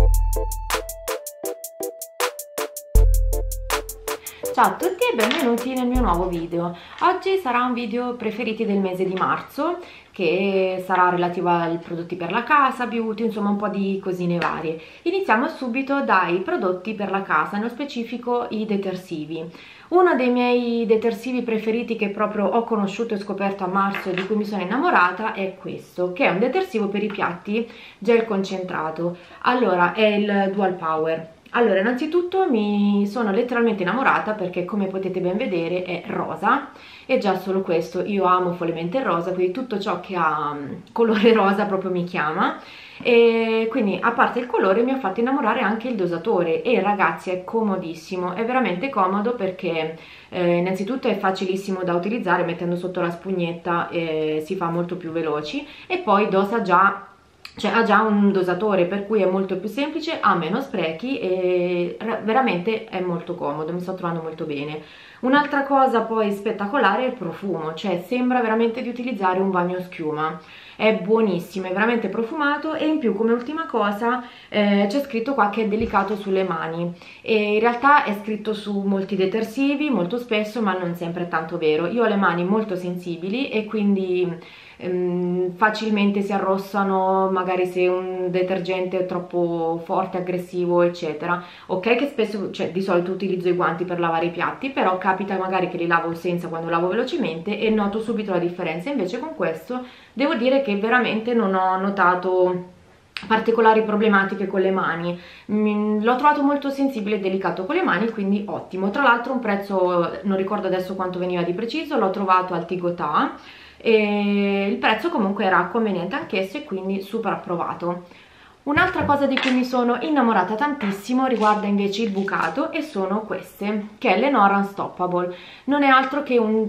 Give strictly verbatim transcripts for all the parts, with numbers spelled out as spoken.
Ciao a tutti e benvenuti nel mio nuovo video. Oggi sarà un video preferiti del mese di marzo, che sarà relativo ai prodotti per la casa, beauty, insomma un po' di cosine varie. Iniziamo subito dai prodotti per la casa, nello specifico i detersivi. Uno dei miei detersivi preferiti che proprio ho conosciuto e scoperto a marzo e di cui mi sono innamorata è questo, che è un detersivo per i piatti gel concentrato. Allora, è il Dual Power. Allora, innanzitutto mi sono letteralmente innamorata perché, come potete ben vedere, è rosa e già solo questo, io amo follemente il rosa, quindi tutto ciò che ha colore rosa proprio mi chiama. E quindi, a parte il colore, mi ha fatto innamorare anche il dosatore e ragazzi è comodissimo, è veramente comodo perché eh, innanzitutto è facilissimo da utilizzare, mettendo sotto la spugnetta eh, si fa molto più veloci, e poi dosa già. Cioè ha già un dosatore, per cui è molto più semplice, ha meno sprechi e veramente è molto comodo, mi sto trovando molto bene. Un'altra cosa poi spettacolare è il profumo, cioè sembra veramente di utilizzare un bagno schiuma. È buonissimo, è veramente profumato e in più, come ultima cosa, eh, c'è scritto qua che è delicato sulle mani. E in realtà è scritto su molti detersivi, molto spesso, ma non sempre è tanto vero. Io ho le mani molto sensibili e quindi ehm, facilmente si arrossano, magari se un detergente è troppo forte, aggressivo, eccetera. Ok che spesso, cioè di solito utilizzo i guanti per lavare i piatti, però capita magari che li lavo senza quando lavo velocemente e noto subito la differenza. Invece con questo devo dire che veramente non ho notato particolari problematiche con le mani, l'ho trovato molto sensibile e delicato con le mani, quindi ottimo. Tra l'altro un prezzo, non ricordo adesso quanto veniva di preciso, l'ho trovato al Tigotà e il prezzo comunque era conveniente anch'esso e quindi super approvato. Un'altra cosa di cui mi sono innamorata tantissimo riguarda invece il bucato e sono queste, che è l'Enora Unstoppable. Non è altro che un,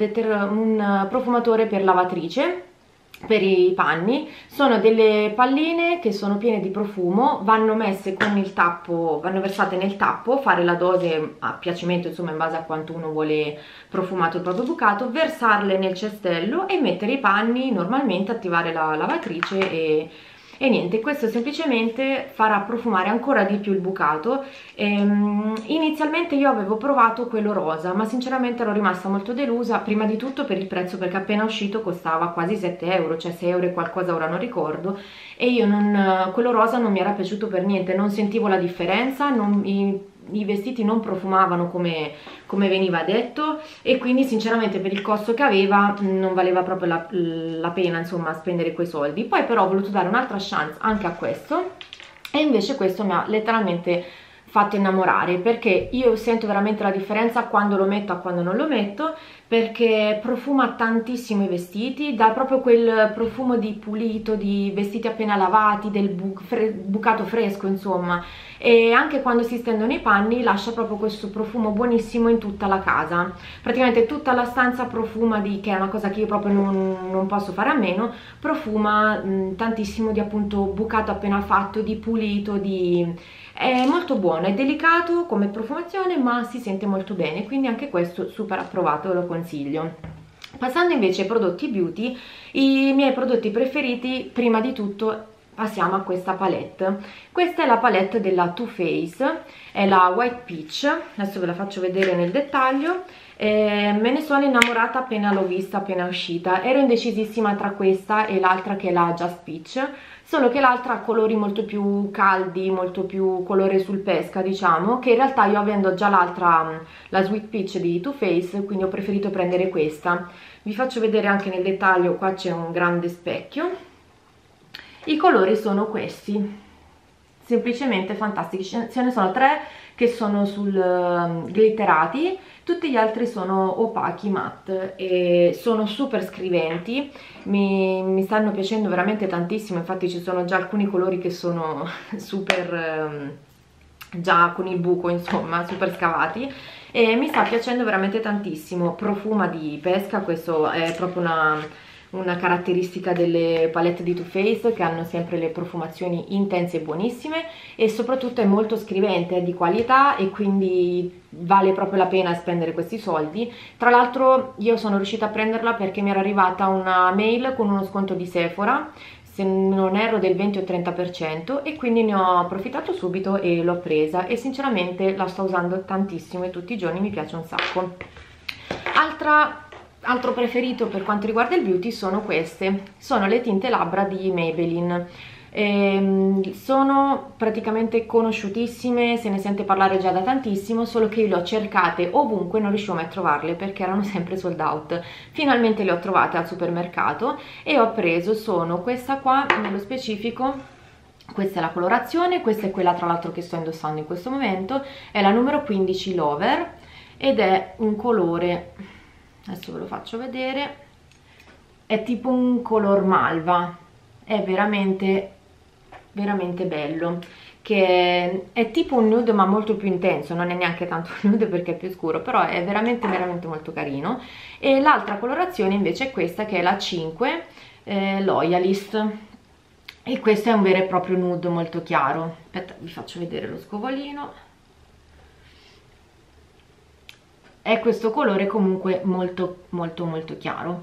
un profumatore per lavatrice, per i panni. Sono delle palline che sono piene di profumo, vanno messe con il tappo, vanno versate nel tappo, fare la dose a piacimento, insomma in base a quanto uno vuole profumato il proprio bucato, versarle nel cestello e mettere i panni normalmente, attivare la lavatrice e... E niente, questo semplicemente farà profumare ancora di più il bucato. Ehm, inizialmente io avevo provato quello rosa, ma sinceramente ero rimasta molto delusa, prima di tutto per il prezzo, perché appena uscito costava quasi sette euro, cioè sei euro e qualcosa, ora non ricordo, e io non, quello rosa non mi era piaciuto per niente, non sentivo la differenza, non, i, i vestiti non profumavano come, come veniva detto e quindi sinceramente per il costo che aveva non valeva proprio la, la pena, insomma, spendere quei soldi. Poi però ho voluto dare un'altra chance anche a questo e invece questo mi ha letteralmente fatto innamorare, perché io sento veramente la differenza quando lo metto a quando non lo metto, perché profuma tantissimo i vestiti, dà proprio quel profumo di pulito, di vestiti appena lavati, del bu fre bucato fresco, insomma, e anche quando si stendono i panni lascia proprio questo profumo buonissimo in tutta la casa. Praticamente tutta la stanza profuma di, che è una cosa che io proprio non, non posso fare a meno, profuma mh, tantissimo di appunto bucato appena fatto, di pulito, di... È molto buono, è delicato come profumazione ma si sente molto bene, quindi anche questo super approvato, lo consiglio. Passando invece ai prodotti beauty, i miei prodotti preferiti, prima di tutto passiamo a questa palette. Questa è la palette della Too Faced, è la White Peach, adesso ve la faccio vedere nel dettaglio. Eh, me ne sono innamorata appena l'ho vista, appena uscita. Ero indecisissima tra questa e l'altra che è la Just Peach, solo che l'altra ha colori molto più caldi, molto più colore sul pesca, diciamo, che in realtà io, avendo già l'altra, la Sweet Peach di Too Faced, quindi ho preferito prendere questa. Vi faccio vedere anche nel dettaglio, qua c'è un grande specchio. I colori sono questi, semplicemente fantastici, ce ne sono tre che sono sul uh, glitterati, tutti gli altri sono opachi matte e sono super scriventi, mi, mi stanno piacendo veramente tantissimo, infatti ci sono già alcuni colori che sono super, um, già con il buco, insomma, super scavati, e mi sta piacendo veramente tantissimo. Profuma di pesca, questo è proprio una... una caratteristica delle palette di Too Faced, che hanno sempre le profumazioni intense e buonissime, e soprattutto è molto scrivente, è di qualità e quindi vale proprio la pena spendere questi soldi. Tra l'altro io sono riuscita a prenderla perché mi era arrivata una mail con uno sconto di Sephora. se non erro del venti o trenta per cento, e quindi ne ho approfittato subito e l'ho presa e sinceramente la sto usando tantissimo e tutti i giorni mi piace un sacco. Altra Altro preferito per quanto riguarda il beauty sono queste, sono le tinte labbra di Maybelline. Ehm, sono praticamente conosciutissime, se ne sente parlare già da tantissimo, solo che io le ho cercate ovunque, non riuscivo mai a trovarle perché erano sempre sold out. Finalmente le ho trovate al supermercato e ho preso, sono questa qua nello specifico. Questa è la colorazione, questa è quella tra l'altro che sto indossando in questo momento, è la numero quindici Lover ed è un colore, adesso ve lo faccio vedere, è tipo un color malva, è veramente veramente bello, che è tipo un nude ma molto più intenso, non è neanche tanto nude perché è più scuro, però è veramente veramente molto carino. E l'altra colorazione invece è questa che è la cinque eh, Loyalist, e questo è un vero e proprio nude molto chiaro. Aspetta, vi faccio vedere lo scovolino. È questo colore comunque molto molto molto chiaro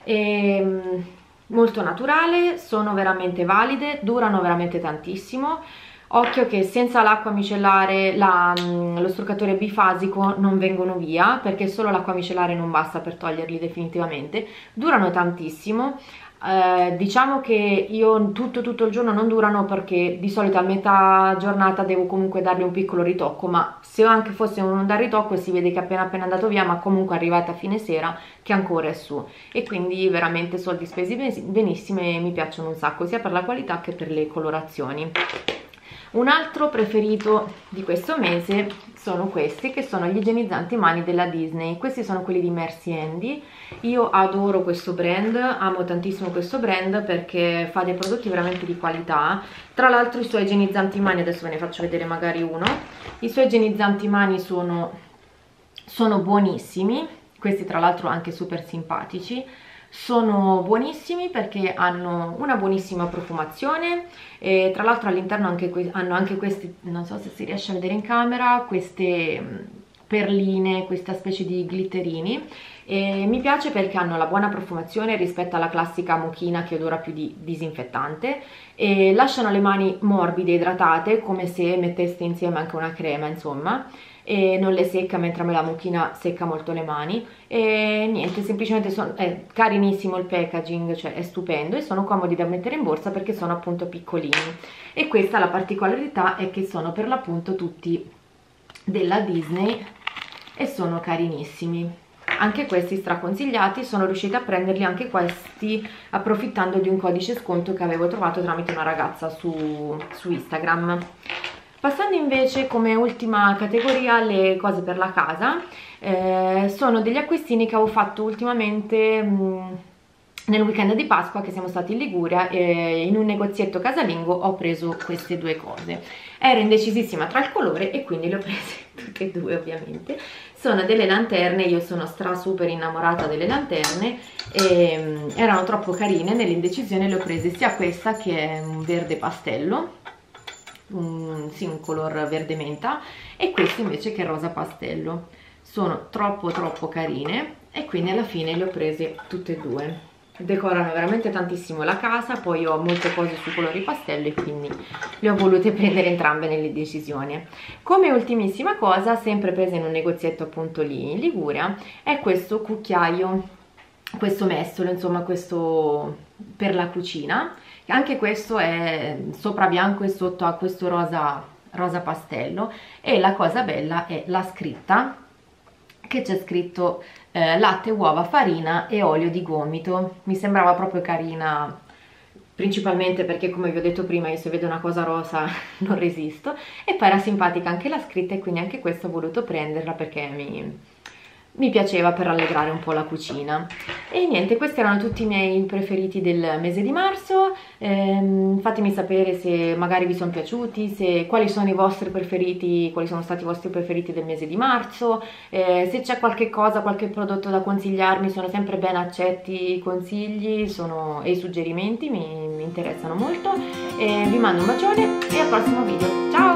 e molto naturale, sono veramente valide, durano veramente tantissimo. Occhio che senza l'acqua micellare, la, lo struccatore bifasico non vengono via, perché solo l'acqua micellare non basta per toglierli definitivamente. Durano tantissimo. Eh, diciamo che io tutto tutto il giorno non durano, perché di solito a metà giornata devo comunque dargli un piccolo ritocco, ma se anche fosse un da ritocco si vede che è appena appena andato via, ma comunque arrivata a fine sera che ancora è su, e quindi veramente soldi spesi benissimo e mi piacciono un sacco sia per la qualità che per le colorazioni. Un altro preferito di questo mese sono questi, che sono gli igienizzanti mani della Disney. Questi sono quelli di Mercy Handy. Io adoro questo brand, amo tantissimo questo brand perché fa dei prodotti veramente di qualità. Tra l'altro i suoi igienizzanti mani, adesso ve ne faccio vedere magari uno, i suoi igienizzanti mani sono, sono buonissimi, questi tra l'altro anche super simpatici. Sono buonissimi perché hanno una buonissima profumazione e tra l'altro all'interno anche hanno anche questi, non so se si riesce a vedere in camera, queste perline, questa specie di glitterini, e mi piace perché hanno la buona profumazione rispetto alla classica mochina che odora più di disinfettante, e lasciano le mani morbide e idratate come se metteste insieme anche una crema, insomma, e non le secca, mentre a me la mochina secca molto le mani. E niente, semplicemente sono, è carinissimo il packaging, cioè è stupendo, e sono comodi da mettere in borsa perché sono appunto piccolini. E questa la particolarità è che sono per l'appunto tutti della Disney e sono carinissimi. Anche questi straconsigliati, sono riuscita a prenderli anche questi approfittando di un codice sconto che avevo trovato tramite una ragazza su, su Instagram. Passando invece come ultima categoria alle cose per la casa, eh, sono degli acquistini che avevo fatto ultimamente mh, nel weekend di Pasqua che siamo stati in Liguria, e in un negozietto casalingo ho preso queste due cose. Ero indecisissima tra il colore e quindi le ho prese tutte e due ovviamente. Sono delle lanterne, io sono stra super innamorata delle lanterne e mh, erano troppo carine, nell'indecisione le ho prese sia questa che è un verde pastello, un, sì, un color verde menta, e questo invece che è rosa pastello. Sono troppo troppo carine e quindi alla fine le ho prese tutte e due. Decorano veramente tantissimo la casa, poi ho molte cose sui colori pastello e quindi le ho volute prendere entrambe nell'indecisione. Come ultimissima cosa, sempre presa in un negozietto appunto lì in Liguria, è questo cucchiaio, questo mestolo, insomma questo per la cucina. Anche questo è sopra bianco e sotto ha questo rosa, rosa pastello, e la cosa bella è la scritta, che c'è scritto eh, latte, uova, farina e olio di gomito. Mi sembrava proprio carina, principalmente perché, come vi ho detto prima, io se vedo una cosa rosa non resisto, e poi era simpatica anche la scritta e quindi anche questa ho voluto prenderla perché mi... mi piaceva per rallegrare un po' la cucina. E niente, questi erano tutti i miei preferiti del mese di marzo. Ehm, fatemi sapere se magari vi sono piaciuti, se, quali sono i vostri preferiti, quali sono stati i vostri preferiti del mese di marzo, eh, se c'è qualche cosa, qualche prodotto da consigliarmi, sono sempre ben accetti i consigli sono, e i suggerimenti, mi, mi interessano molto. E vi mando un bacione e al prossimo video, ciao!